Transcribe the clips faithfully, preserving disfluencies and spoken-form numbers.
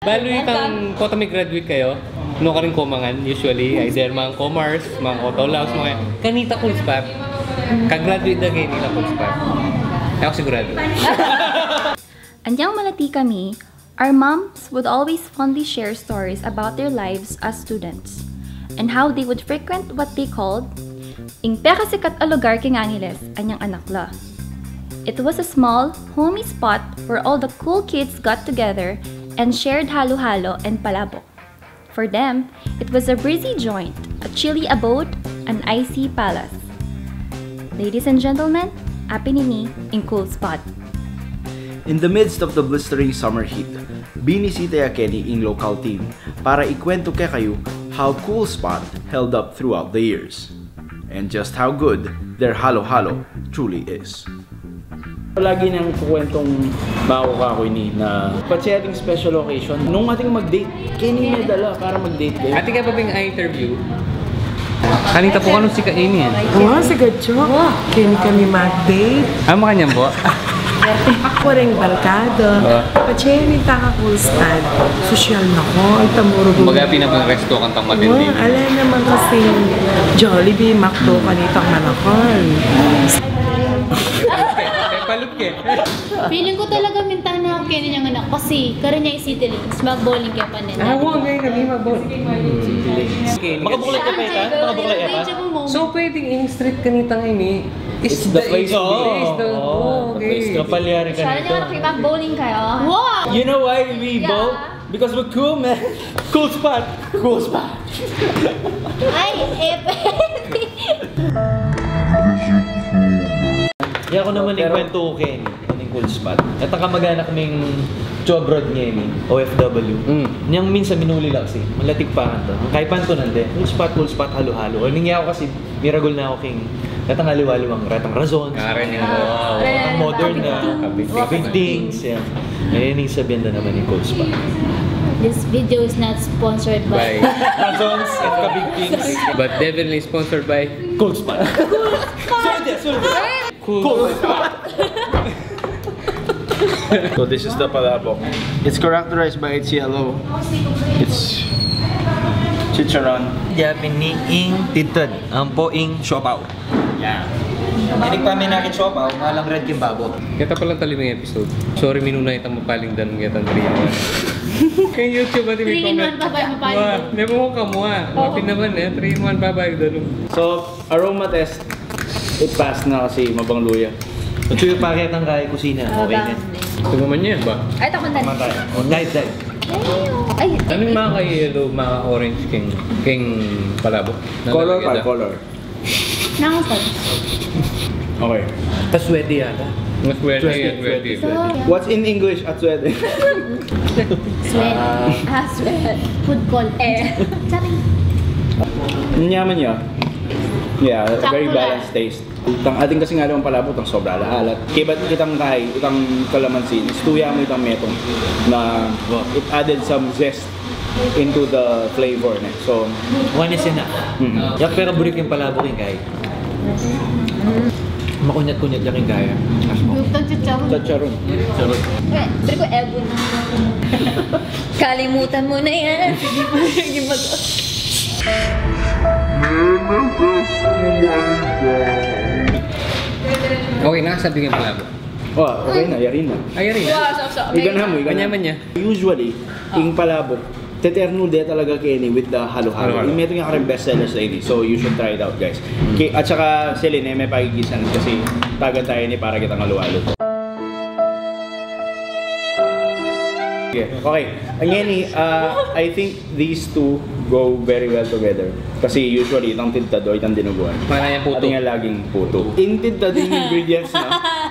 Balo itang kota may graduate kayo, no ka rin kumangan usually, either mga commerce, mga autolaws, mga kanita cool spot. Kag-graduate na kayo nila cool spot. Ako sigurado. Anyang malati kami, our moms would always fondly share stories about their lives as students and how they would frequent what they called ing pekasikat a lugar kay Angeles, anyang anakla. It was a small, homey spot where all the cool kids got together and shared halo-halo and palabok. For them, it was a breezy joint, a chilly abode, an icy palace. Ladies and gentlemen, Apinini in Cool Spot. In the midst of the blistering summer heat, binisita Kenny in local team para ikwento kay kayo how Cool Spot held up throughout the years and just how good their halo-halo truly is. Lagi nang kukwentong bago ka ako ini na pati ating special occasion. Nung ating mag-date, Kenny may dala para mag-date kayo. Ate ka pa bing interview? Kanita po kanong si Kaini yan? Oo, si Gacho. Kini kami mag-date. Ah, makanyang po? Ako rin barkado. Pacheni kakakulstad. Social na ko. Ang tamuro ko. Kumbaga pinapang resto kang tang matindi. Oo, alam naman kasi Jollibee, McDo, kanitang manakol. Feeling ko talaga mintahan na ako kaya niyang anak kasi karan niya i-city links, mag-bowling kaya pa nila. Ah, huwag ngayon kami mag-bowling. Makabuklat ka pa ita? Makabuklat ka pa? So pwedeng in street kanitang ini is the place to be. Oh, okay. Kapalyari ka Sana nito. niya nakipag-bowling kayo. Wow! You know why we bowl? Because we're cool, man. Cool spot. Cool spot. Ay, eh, Kaya ako naman ikwento ko Kenny, yung Cool Spot. At ang kamag-anak kaming Chobrod ngayon, O F W. Mm. Niyang minsan minuli lang kasi, malatig pa ka to. Kaya panto nande, Cool Spot, Cool Spot, halo-halo. O ningya ako kasi, miragol na ako king ratang haliwaliwang, ratang razon. Karen yung wow. Ratang modern na, big things. Yan. Ngayon yung sabihan na naman yung Cool Spot. This video is not sponsored by Razons at kabig things. But definitely sponsored by Cool Spot. Cool Spot! Sorry, sorry. Cool Spot! So this is the palabok. It's characterized by its yellow. It's chicharon. Japiniing titad, ang poing siopaw. Yeah. Hindi pa may nakit siopaw, malang red yung babo. Kita palang talimang episode. Sorry minuna itang mapaling dan ng three in one. Kaya YouTube natin may three in one pa ba yung mapaling dan? Hindi mo mo kamua. Mapin naman eh. three in one pa ba yung dalong. So aroma test, it passed na kasi mabang luya. At yung paket ng kaya kusina, okay na. Tumaman niya ba? Ay, takon na. Matay. O night dive. Ay, Anong mga ka-yellow, mga orange king king palabo? Color pa, color. nakasal. Okay. Tas sweaty yata. Mas pwede, pwede, pwede. What's in English at sweat? Sweat. Ah, sweat. Food call. Eh. Charing. Nyaman niya. Yeah, a very Sakto balanced taste. Itang ating kasi nga naman palabot ang sobra alat. Kaya ba't kitang kahay, itang kalamansi, istuya mo itang metong na it added some zest into the flavor. Ne? So, One is enough. mm-hmm. Yak pero burik yung palabo king kaya. Makunyat-kunyat lang yung kaya. Yung tagchicharon. Chacharon. Sarot. Eh, pero ko ebon. Kalimutan mo na yan. Hindi mo to. Okay, nakasabi yung palabo. Oh, okay na, yari na. Ay, rin. Igan na mo, igan na. Manyaman niya. Usually, yung palabok, teterno de talaga Kenny with the halo-halo. Halo-halo. Yung meron nga ka rin bestsellers lately, so you should try it out guys. Ki- At saka Celine, may pagigisan kasi tagan tayo ni para kitang halo-halo. Okay, again, uh, I think these two go very well together. Kasi usually, itang tintad o itang dinuguan. Para yung puto. Ating nga laging puto. In tintad yung ingredients na.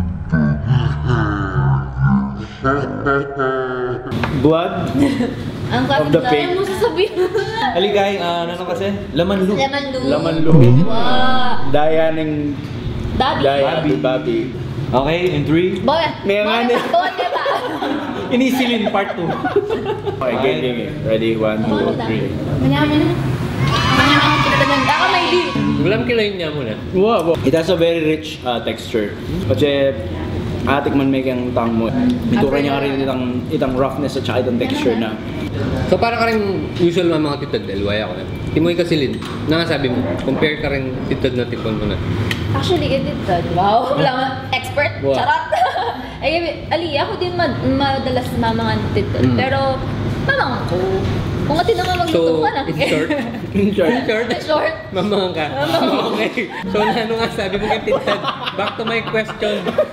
Blood Ang of the kapit pig. kaya mo sasabihin. Haligay, ah, ano nung kasi? Laman loop. Laman loob. Laman loob. Wow. Daya ng Dabi. Daya ng babi. Okay, in three. Bawa. May nga na. Bawa ka ba? Inisilin part two. Okay, game, game, game. Ready? One, two, three. Manyaman na. Manyaman ako kita ng ako may di. Gulam kilayin niya muna. Wow, wow. It has a very rich uh, texture. Kasi atik man may kang tang mo. Ito rin niya rin itang, itang roughness at saka itang texture na So para ka rin usual mga mga titad, Elway ako na. Timoy ka silid. Na nga sabi mo, compare ka rin titad na tipon mo na. Actually, editad. Wow, wala nga. Expert. Wow. Charot. Ay, Ali, ako din mad madalas mamangan titad. Mm. Pero, mamangan ko. Kung ati naman magluto So, ka lang. in short, in short, in short, In short. mamang ka. Okay. So, ano nga sabi mo kay titad? Back to my question.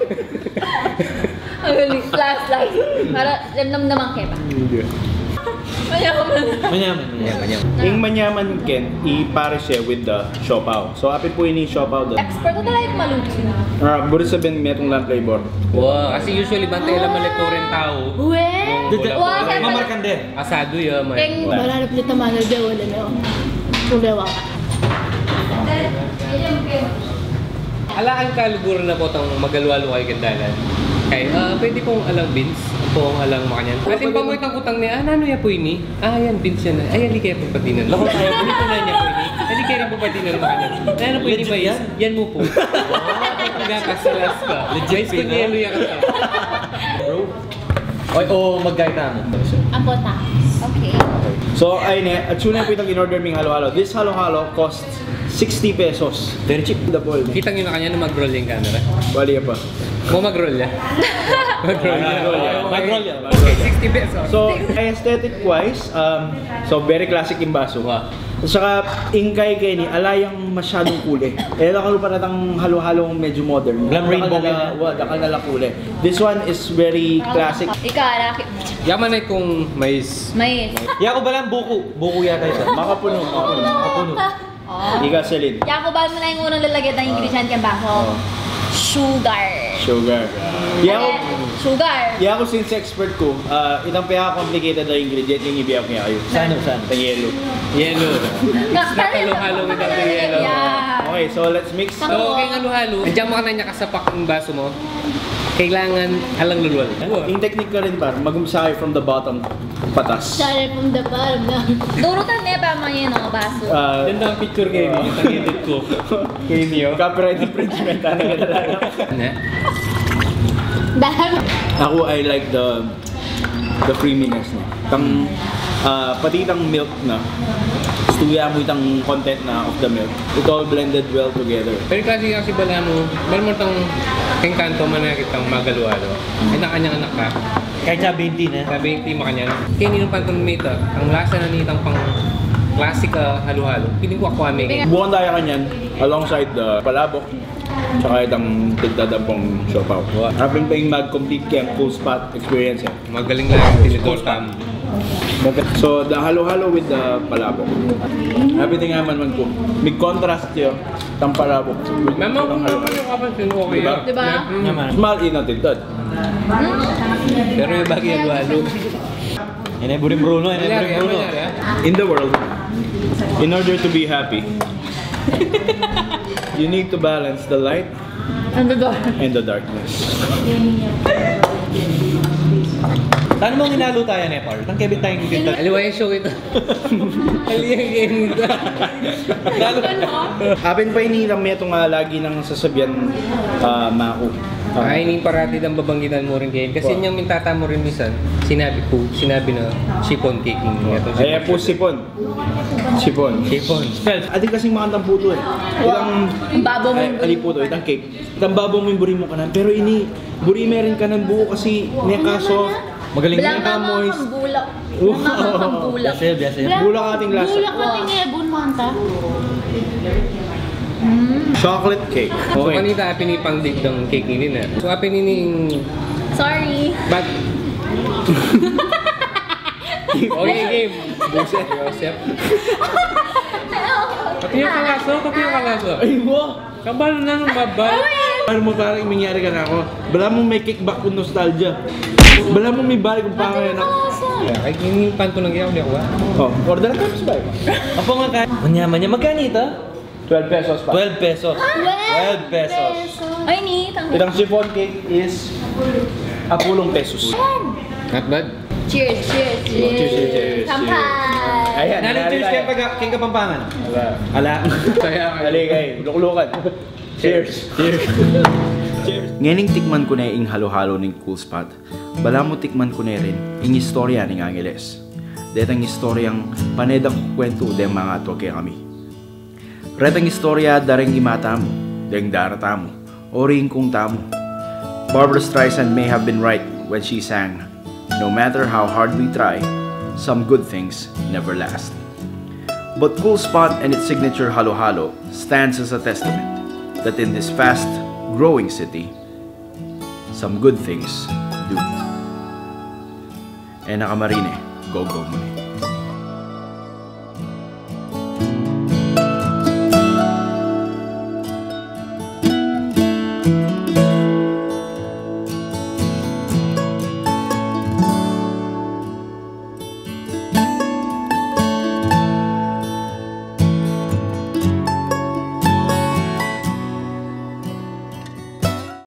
Last, last. Para, lamnam naman kaya ba? Mayaman. Manyaman. Manyaman, manyaman. Ing manyaman ken ipare siya with the siopaw. So apin po ini siopaw doon. Expert na talaga yung maluto. Ah, buri sabihin metong lang flavor. Wow, kasi usually bantay lang malito rin tao. Uwe! Yung Wow, wala- siyempre. Mamarkande. Asado yun, man. Keng, Malalap na tamana daw, wala na. Ulewa ka. Alaan ka luguran na po itong magalwalo kayo kandalan. Kaya, ah, pwede pong alang beans. Po ang alang makanyan. Ating pamoy tang utang niya, ah, nano ya po ini? Ah, yan, beans yan. Ay, ali kaya po patinan. Lako tayo, ganito na niya po ini. Ali kaya rin po patinan makanyan. Nano po ini ba yan? Yan mo po. Nagkakasalas ka. Legit ko niya, luya ka sa. Bro. Oy, o maggaita mo. Ang bota. Okay. So ayun eh, at suna po itong in-order ming halo-halo. This halo-halo costs sixty pesos. Very cheap. The ball. Kita nyo na kanya na mag-roll yung camera. Wali pa. Mo mag-roll ya? Mag-roll ya. Mag-roll ya. Okay, sixty pesos. So, aesthetic wise, um, so very classic yung baso. Wow. At saka, ingkay kay ni, alayang masyadong kulay. Eh, nakalo pa natang halo-halong medyo modern. Glam rainbow Dakal na- wa, dakal na lang kulay. This one is very classic. Ikaw, laki. Yaman ay kung mais. Mais. Yako ba lang buko? Buko yata ito. Makapuno, makapuno. Makapuno. Oh. Ika Celine. Yako ba mo na yung unang lalagyan ng ingredient kang baso? Sugar. Sugar. Yeah, ako, Sugar. yeah, ako since expert ko, uh, itang pinaka-complicated na ingredient yung ibiyak niya kayo. Saan? Saan? Sa yellow. Yellow. It's not halo-halo without the yellow. Yeah. Okay, so let's mix. So, kay halo-halo, nandiyan mo ka na niya kasapak ng baso mo. Kailangan alang lulwal. Yung technique ko rin par, mag-umsa kayo from the bottom, patas. Sorry from the bottom na. Durutan niya pa mga yun ang baso. Uh, Ganda ang picture kayo niyo. Tag-edit ko. Kayo niyo. Copyright infringement. Ano ka talaga? Na? Dahil. Ako, I like the the creaminess na. Tang, uh, pati itang milk na. Stuya mo itang content na of the milk. It all blended well together. Pero kasi kasi bala mo, bala mo itong keng kanto man na kitang magalualo. Ay nakanyang anak ka. Kahit sa twenty na. Sabi yung team kanyan. Kaya ninong pantonmita, ang lasa na nitang pang classic uh, halo-halo. Piling ko ako aming. Bukan tayo kanyan alongside the palabok. Tsaka itang tigdadampong siopaw. Hapin pa yung mag-complete kaya full spot experience eh. Magaling lang yung tinidor tam. So, the halo-halo with the palabok. Happy thing naman man ko. May contrast yun. Tang palabok. with Mama, itang kung halo-halo. naman yung kapansin, okay Diba? yun. Diba? Mm. Naman. Small in natin tad. Pero yung bagay halo-halo. Yan ay Buring Bruno. Yan ay Mangyari, Buring Bruno. mangyari, ah. In the world, in order to be happy, you need to balance the light Ang gagawin. and the darkness. Saan mo hinalo tayo, Nepal? Tang kebit tayong tinta. Aliwa yung show ito. Aliyang game ito. Apin pa inilang may itong uh, lagi ng sasabihan uh, mako. Ay, hindi parati ang babanggitan mo rin kayo. Kasi yung mintata mo rin minsan, sinabi ko, sinabi na sipon caking. Ito, Ay po sipon. Sipon. Sipon. Adi kasing makantang puto eh. Itang Ang babaw mo. ay, ali puto, itang cake. Itang babaw mo yung buri mo kanan. Pero ini, buri meron kanan buo kasi niya kaso. Magaling Bilang na. mama moist. kang bulak. Bilang mama kang bulak. Biasa, biasa. Bulak ating lasa. Bulak ka tingin, bun manta. Chocolate cake. So, Okay. kanita apin ni pangdig ng cake ini na. So, apin ni Sorry. But... okay, game. Buset, Joseph. Pati yung kalaso, pati yung kalaso. Ay, mo! Kabalo na nung mabal. Ano mo parang mangyari ka na ako? Bala mo may kickback kung nostalgia. Bala mo may balik kung pangalan na. Ay, kinipan ko lang yaw niya ko ah. Oh, order na tapos ba? Apa nga kaya? Manyaman niya. Magkano ito? twelve pesos pa. twelve pesos. twelve pesos. Ay, ni. Tang. Itang chiffon cake is apulong pesos. Not bad. Cheers, cheers, cheers. Cheers, cheers, cheers. Kampay. Ayan, Nani-cheers kayo pag king kapampangan. Ala. Ala. Kaya Ali kayo, luklukan. Cheers. Cheers. Cheers. Nganing tikman ko na yung halo-halo ng Cool Spot, bala mo tikman ko na rin yung istorya ng Angeles. detang istoryang panedang kwento de mga toke kami. Retang istorya daring imata mo, deng darata mo, o ring kung tamo. Barbra Streisand may have been right when she sang, "No matter how hard we try, some good things never last." But Cool Spot and its signature halo-halo stands as a testament that in this fast-growing city, some good things do. Eh nakamarine, go go muna.